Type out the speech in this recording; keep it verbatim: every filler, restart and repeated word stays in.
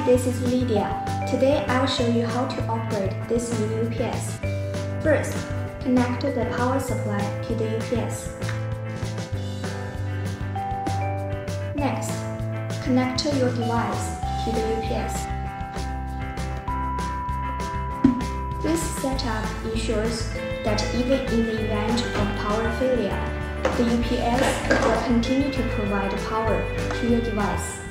this is Lydia. Today I'll show you how to operate this new U P S. First, connect the power supply to the U P S. Next, connect your device to the U P S. This setup ensures that even in the event of power failure, the U P S will continue to provide power to your device.